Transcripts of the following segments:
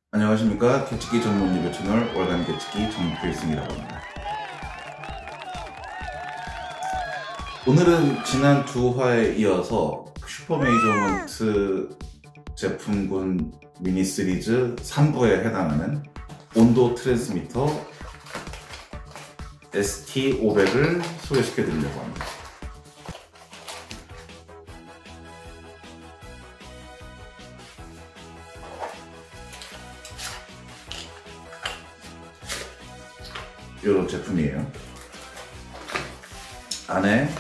안녕하십니까. 개측기 전문 리뷰 채널 월간 개측기 정필승이라고 합니다. 오늘은 지난 두 화에 이어서 슈퍼메이저먼트 제품군 미니 시리즈 3부에 해당하는 온도 트랜스미터 ST500을 소개시켜 드리려고 합니다. 이런 제품이에요. 안에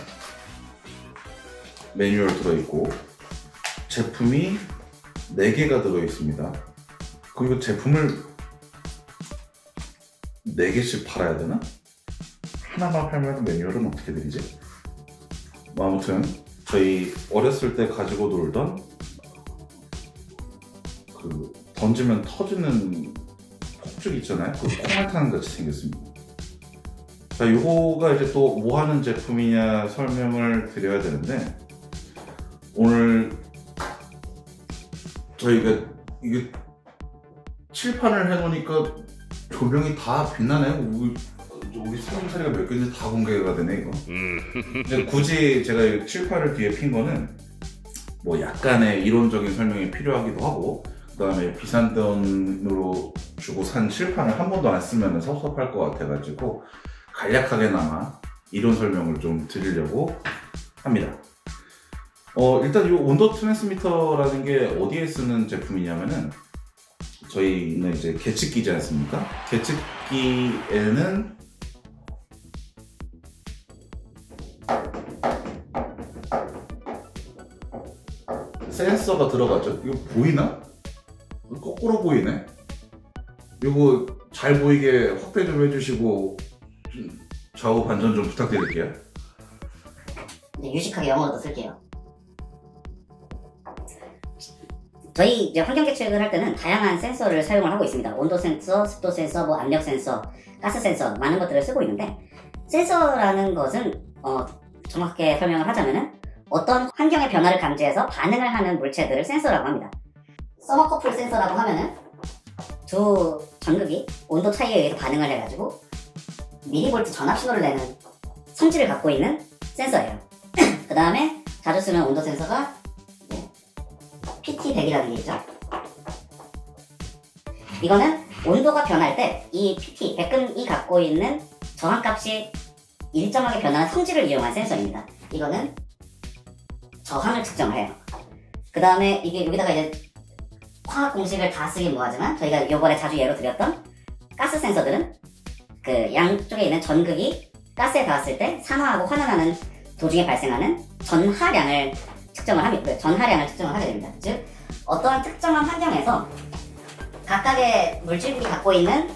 매뉴얼 들어있고 제품이 4개가 들어있습니다. 그리고 제품을 4개씩 팔아야 되나? 하나만 팔면 매뉴얼은 어떻게 드리지? 아무튼 저희 어렸을 때 가지고 놀던 그 던지면 터지는 폭죽 있잖아요. 그 콩알 타는 같이 생겼습니다. 자, 요거가 이제 또 뭐 하는 제품이냐 설명을 드려야 되는데, 오늘 저희가 이게 칠판을 해놓으니까 조명이 다 빛나네요. 우리 살림살이가 몇 개인지 다 공개가 되네 이거. 이제 굳이 제가 칠판을 뒤에 핀 거는 뭐 약간의 이론적인 설명이 필요하기도 하고, 그 다음에 비싼 돈으로 주고 산 칠판을 한 번도 안 쓰면 섭섭할 것 같아가지고 간략하게나마 이론 설명을 좀 드리려고 합니다. 일단 이 온도 트랜스미터라는 게 어디에 쓰는 제품이냐면은, 저희는 이제 계측기지 않습니까? 계측기에는 센서가 들어가죠. 이거 보이나? 거꾸로 보이네? 이거 잘 보이게 확대 좀 해주시고 좌우 반전 좀 부탁드릴게요. 이제 유식하게 영어로도 쓸게요. 저희 이제 환경 계측을 할 때는 다양한 센서를 사용을 하고 있습니다. 온도 센서, 습도 센서, 뭐 압력 센서, 가스 센서, 많은 것들을 쓰고 있는데, 센서라는 것은 정확하게 설명을 하자면은 어떤 환경의 변화를 감지해서 반응을 하는 물체들을 센서라고 합니다. 서머커플 센서라고 하면은 두 전극이 온도 차이에 의해서 반응을 해가지고 미리볼트 전압 신호를 내는 성질을 갖고 있는 센서예요. 그 다음에 자주 쓰는 온도 센서가 PT100이라는 게 있죠. 이거는 온도가 변할 때 이 PT, 100이 갖고 있는 저항값이 일정하게 변하는 성질을 이용한 센서입니다. 이거는 저항을 측정을 해요. 그 다음에 이게 여기다가 이제 화학 공식을 다 쓰긴 뭐하지만, 저희가 요번에 자주 예로 드렸던 가스 센서들은 그 양쪽에 있는 전극이 가스에 닿았을 때 산화하고 환원하는 도중에 발생하는 전하량을 측정을 합니다. 전하량을 측정을 하게 됩니다. 즉, 어떠한 특정한 환경에서 각각의 물질들이 갖고 있는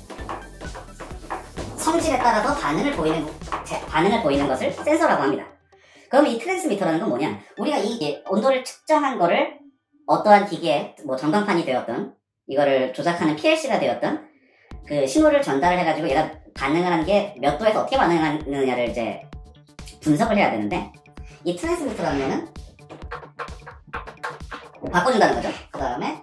성질에 따라서 반응을 보이는 것을 센서라고 합니다. 그럼 이 트랜스미터라는 건 뭐냐? 우리가 이 온도를 측정한 거를 어떠한 기계에, 뭐 전광판이 되었던, 이거를 조작하는 PLC가 되었던, 그 신호를 전달을 해가지고 얘가 반응을 하는 게 몇 도에서 어떻게 반응하느냐를 이제 분석을 해야 되는데, 이 트랜스미터라는 거는 바꿔준다는 거죠. 그 다음에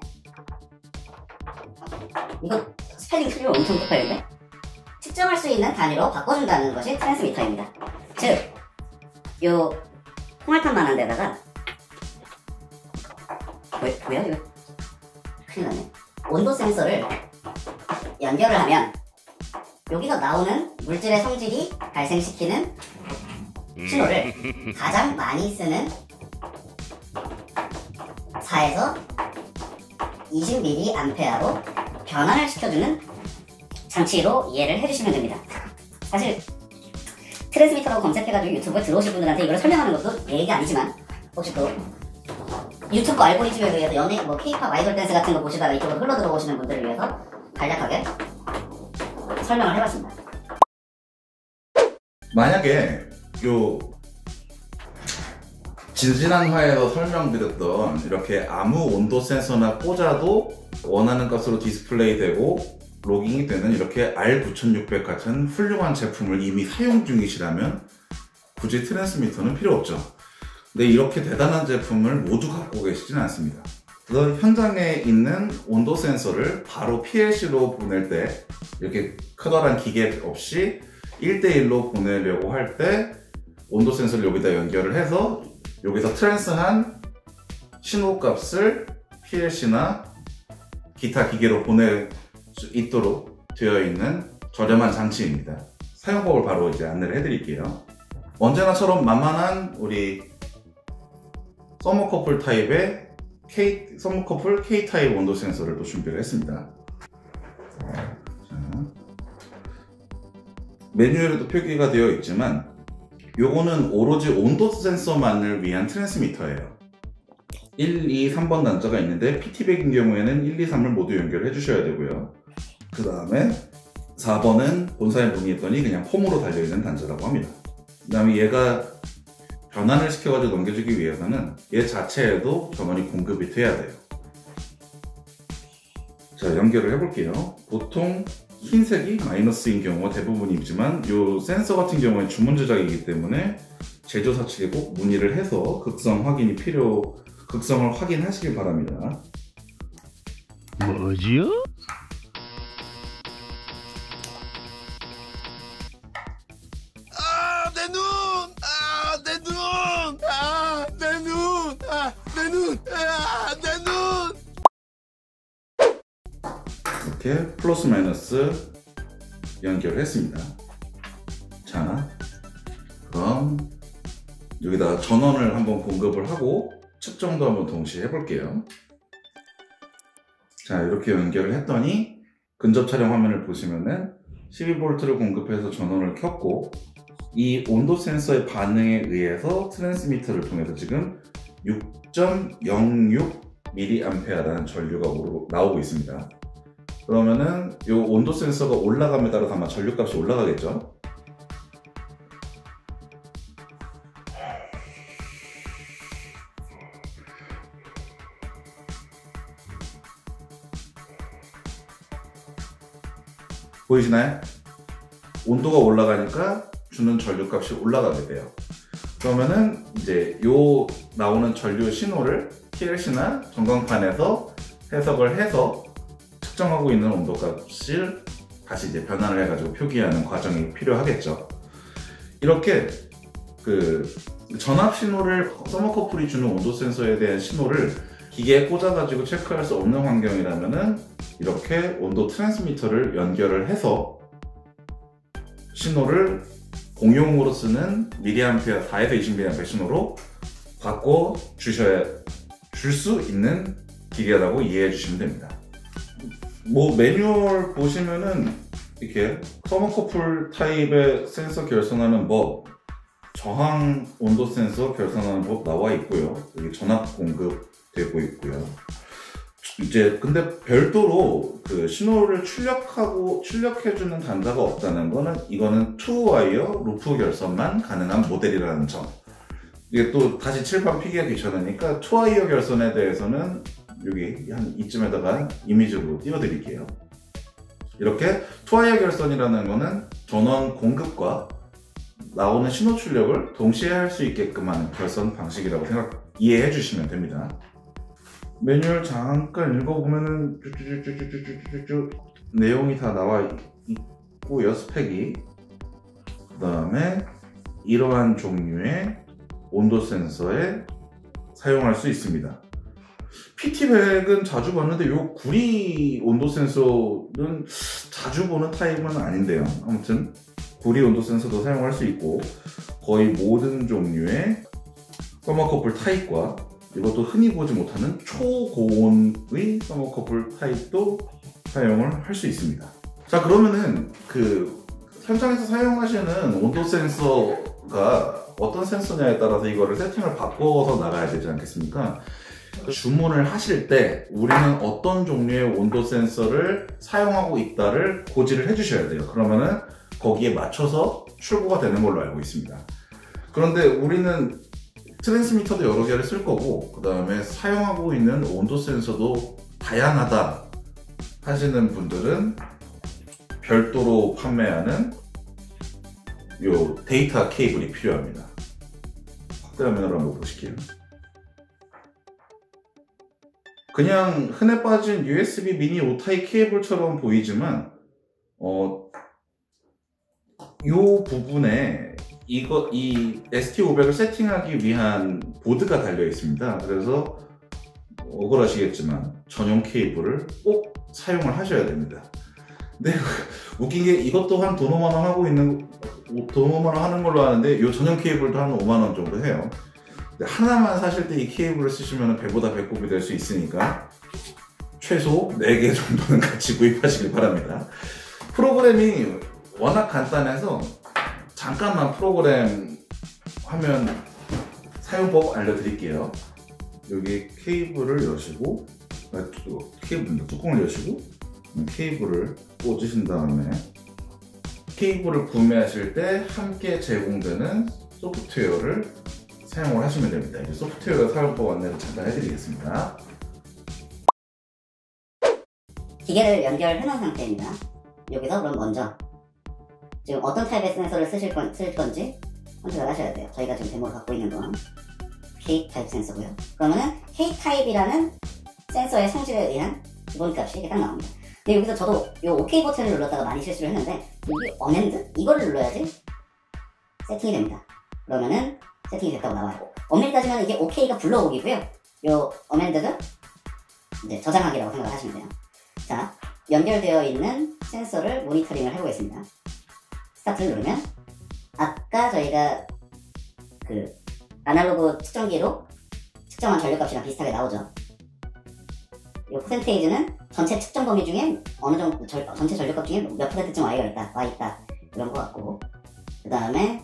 이거 스펠링 틀리면 엄청 똑같은데, 측정할 수 있는 단위로 바꿔준다는 것이 트랜스미터입니다. 즉, 요 홍알탄만한 데다가 뭐야 이거? 큰일 났네. 온도 센서를 연결을 하면 여기서 나오는 물질의 성질이 발생시키는 신호를 가장 많이 쓰는 4에서 20mA로 변환을 시켜주는 장치로 이해를 해주시면 됩니다. 사실 트랜스미터라고 검색해가지고 유튜브에 들어오실 분들한테 이걸 설명하는 것도 얘기가 아니지만, 혹시 또 유튜브 알고리즘에 의해서 연예, 뭐 K-pop 아이돌 댄스 같은 거 보시다가 이쪽으로 흘러 들어오시는 분들을 위해서 간략하게 설명을 해봤습니다. 만약에 요 지난 화에서 설명드렸던 이렇게 아무 온도 센서나 꽂아도 원하는 값으로 디스플레이 되고 로깅이 되는 이렇게 R9600 같은 훌륭한 제품을 이미 사용 중이시라면 굳이 트랜스미터는 필요 없죠. 근데 이렇게 대단한 제품을 모두 갖고 계시진 않습니다. 그래서 현장에 있는 온도 센서를 바로 PLC로 보낼 때 이렇게 커다란 기계 없이 1대1로 보내려고 할 때 온도 센서를 여기다 연결을 해서 여기서 트랜스한 신호값을 PLC나 기타 기계로 보낼 수 있도록 되어 있는 저렴한 장치입니다. 사용법을 바로 이제 안내를 해드릴게요. 언제나처럼 만만한 우리 서머커플 타입의 서머커플 K타입 온도 센서를 또 준비를 했습니다. 자, 매뉴얼에도 표기가 되어 있지만 요거는 오로지 온도 센서만을 위한 트랜스미터예요. 1, 2, 3번 단자가 있는데 PT백인 경우에는 1, 2, 3을 모두 연결해 주셔야 되고요. 그 다음에 4번은 본사에 문의했더니 그냥 폼으로 달려있는 단자라고 합니다. 그 다음에 얘가 변환을 시켜가지고 넘겨주기 위해서는 얘 자체에도 전원이 공급이 돼야 돼요. 자, 연결을 해볼게요. 보통 흰색이 마이너스인 경우가 대부분이지만 이 센서 같은 경우에 주문 제작이기 때문에 제조사 측에 꼭 문의를 해서 극성을 확인하시길 바랍니다. 뭐지요? 내 눈! 내 눈! 내 눈! 내 눈! 내 눈! 이렇게 플러스 마이너스 연결을 했습니다. 자, 그럼 여기다 전원을 한번 공급을 하고 측정도 한번 동시에 해볼게요. 자, 이렇게 연결을 했더니 근접 촬영 화면을 보시면은 12V를 공급해서 전원을 켰고 이 온도 센서의 반응에 의해서 트랜스미터를 통해서 지금 6.06mA라는 전류가 나오고 있습니다. 그러면은 이 온도 센서가 올라감에 따라서 아마 전류값이 올라가겠죠. 보이시나요? 온도가 올라가니까 주는 전류값이 올라가게 돼요. 그러면은 이제 요 나오는 전류 신호를 PLC나 전광판에서 해석을 해서 측정하고 있는 온도값을 다시 이제 변환을 해가지고 표기하는 과정이 필요하겠죠. 이렇게 그 전압 신호를 서머커플이 주는 온도 센서에 대한 신호를 기계에 꽂아가지고 체크할 수 없는 환경이라면은 이렇게 온도 트랜스미터를 연결을 해서 신호를 공용으로 쓰는 미리암페어 4에서 20mA 신호로 바꿔 줄 수 있는 기계라고 이해해 주시면 됩니다. 뭐 매뉴얼 보시면은 이렇게 서머커플 타입의 센서 결선하는 법, 저항 온도 센서 결선하는 법 나와 있고요. 여기 전압 공급되고 있고요. 이제 근데 별도로 그 신호를 출력해주는 단자가 없다는 거는 이거는 2와이어 루프 결선만 가능한 모델이라는 점. 이게 또 다시 칠판 피기가 귀찮으니까 2와이어 결선에 대해서는 여기 한 이쯤에다가 이미지로 띄워드릴게요. 이렇게 2와이어 결선이라는 거는 전원 공급과 나오는 신호 출력을 동시에 할 수 있게끔 하는 결선 방식이라고 이해해 주시면 됩니다. 매뉴얼 잠깐 읽어보면은 쭉쭉쭉쭉쭉쭉쭉 내용이 다 나와 있고요, 스펙이. 그 다음에 이러한 종류의 온도 센서에 사용할 수 있습니다. PT백은 자주 봤는데 요 구리 온도 센서는 자주 보는 타입은 아닌데요. 아무튼 구리 온도 센서도 사용할 수 있고 거의 모든 종류의 서머커플 타입과 이것도 흔히 보지 못하는 초고온의 서머커플 타입도 사용을 할 수 있습니다. 자, 그러면은 그 현장에서 사용하시는 온도 센서가 어떤 센서냐에 따라서 이거를 세팅을 바꿔서 나가야 되지 않겠습니까? 주문을 하실 때 우리는 어떤 종류의 온도 센서를 사용하고 있다를 고지를 해주셔야 돼요. 그러면은 거기에 맞춰서 출고가 되는 걸로 알고 있습니다. 그런데 우리는 트랜스미터도 여러 개를 쓸 거고 그 다음에 사용하고 있는 온도 센서도 다양하다 하시는 분들은 별도로 판매하는 요 데이터 케이블이 필요합니다. 확대 화면으로 한번 보실게요. 그냥 흔해 빠진 USB 미니 오타이 케이블처럼 보이지만 요 부분에 이 ST500을 세팅하기 위한 보드가 달려 있습니다. 그래서 억울하시겠지만 전용 케이블을 꼭 사용을 하셔야 됩니다. 근데 웃긴 게 이것 또한 돈 5만원 하는 걸로 아는데 이 전용 케이블도 한 5만원 정도 해요. 근데 하나만 사실 때 이 케이블을 쓰시면 배보다 배꼽이 될 수 있으니까 최소 4개 정도는 같이 구입하시길 바랍니다. 프로그램이 워낙 간단해서 잠깐만 프로그램 화면 사용법 알려드릴게요. 여기 케이블을 여시고 뚜껑을 여시고 케이블을 꽂으신 다음에 케이블을 구매하실 때 함께 제공되는 소프트웨어를 사용을 하시면 됩니다. 이제 소프트웨어 사용법 안내를 잠깐 해드리겠습니다. 기계를 연결해 놓은 상태입니다. 여기서 그럼 먼저 지금 어떤 타입의 센서를 쓸 건지 선택을 하셔야 돼요. 저희가 지금 데모를 갖고 있는 건 K-타입 센서고요. 그러면은 K-타입이라는 센서의 성질에 의한 기본값이 이렇게 딱 나옵니다. 근데 여기서 저도 이 OK 버튼을 눌렀다가 많이 실수를 했는데 여기 어멘드? 이거를 눌러야지 세팅이 됩니다. 그러면은 세팅이 됐다고 나와요. 엄밀히 따지면 이게 OK가 불러오기고요. 요 어멘드가 이제 저장하기라고 생각을 하시면 돼요. 자, 연결되어 있는 센서를 모니터링을 해보겠습니다. 스타트를 누르면 아까 저희가 그 아날로그 측정기로 측정한 전력값이랑 비슷하게 나오죠. 이 퍼센테이지는 전체 측정 범위 중에 어느 정도 전체 전력값 중에 몇 %쯤 와 있다 이런 것 같고, 그 다음에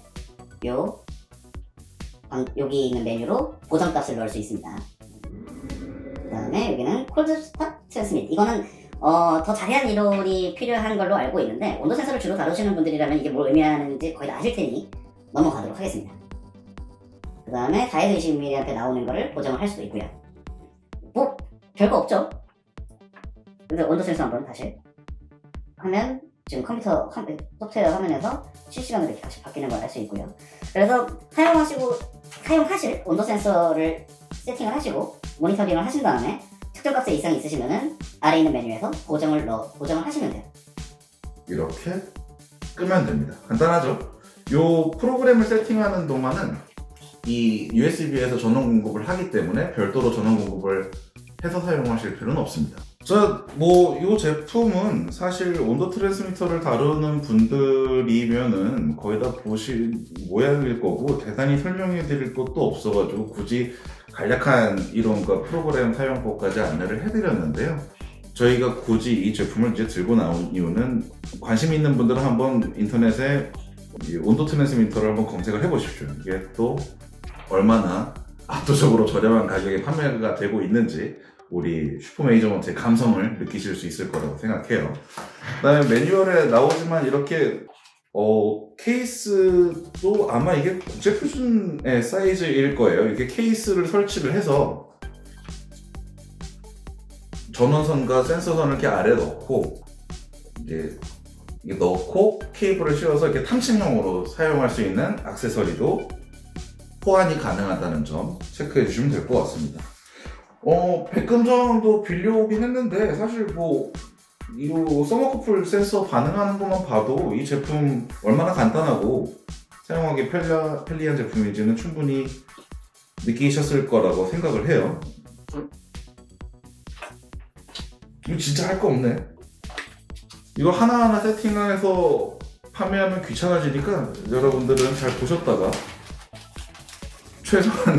여기 있는 메뉴로 보정값을 넣을 수 있습니다. 그 다음에 여기는 콜드 스탑 트랜스밋, 이거는 더 자세한 이론이 필요한 걸로 알고 있는데 온도 센서를 주로 다루시는 분들이라면 이게 뭘 의미하는지 거의 다 아실 테니 넘어가도록 하겠습니다. 그 다음에 4에서 20mAh 나오는 거를 보정을 할 수도 있고요. 뭐 별거 없죠. 그래서 온도 센서 한번 다시 하면 지금 컴퓨터 소프트웨어 화면에서 실시간으로 이렇게 다시 바뀌는 걸 알 수 있고요. 그래서 사용하실 온도 센서를 세팅을 하시고 모니터링을 하신 다음에 특정값에 이상이 있으시면은 아래 있는 메뉴에서 보정을 하시면 돼요. 이렇게 끄면 됩니다. 간단하죠? 요 프로그램을 세팅하는 동안은 이 USB에서 전원 공급을 하기 때문에 별도로 전원 공급을 해서 사용하실 필요는 없습니다. 이 제품은 사실 온도 트랜스미터를 다루는 분들이면은 거의 다 보신 모양일 거고 대단히 설명해 드릴 것도 없어가지고 굳이 간략한 이론과 프로그램 사용법까지 안내를 해드렸는데요. 저희가 굳이 이 제품을 이제 들고 나온 이유는 관심 있는 분들은 한번 인터넷에 이 온도 트랜스미터를 한번 검색을 해보십시오. 이게 또 얼마나 압도적으로 저렴한 가격에 판매가 되고 있는지 우리 슈퍼메이저먼트의 감성을 느끼실 수 있을 거라고 생각해요. 그 다음에 매뉴얼에 나오지만 이렇게 케이스도 아마 이게 국제 표준의 사이즈일 거예요. 이렇게 케이스를 설치를 해서 전원선과 센서선을 이렇게 아래 넣고 이제 넣고 케이블을 씌워서 이렇게 탐침형으로 사용할 수 있는 액세서리도 호환이 가능하다는 점 체크해 주시면 될 것 같습니다. 100금 정도 빌려오긴 했는데 사실 이 서머커플 센서 반응하는 것만 봐도 이 제품 얼마나 간단하고 사용하기 편리한 제품인지는 충분히 느끼셨을 거라고 생각을 해요. 이거 진짜 할 거 없네. 이거 하나하나 세팅해서 판매하면 귀찮아지니까 여러분들은 잘 보셨다가 최소한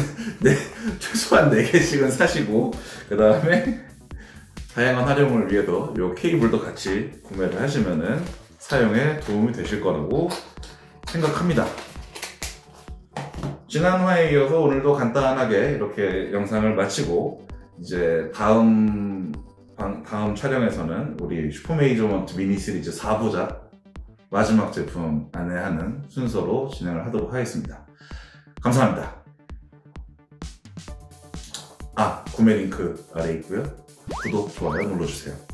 4개씩은 사시고 그 다음에 다양한 활용을 위해서 이 케이블도 같이 구매를 하시면은 사용에 도움이 되실 거라고 생각합니다. 지난 화에 이어서 오늘도 간단하게 이렇게 영상을 마치고 이제 다음 촬영에서는 우리 슈퍼메이저먼트 미니 시리즈 4부작 마지막 제품 안내하는 순서로 진행을 하도록 하겠습니다. 감사합니다. 구매 링크 아래 있고요. 구독, 좋아요 눌러주세요.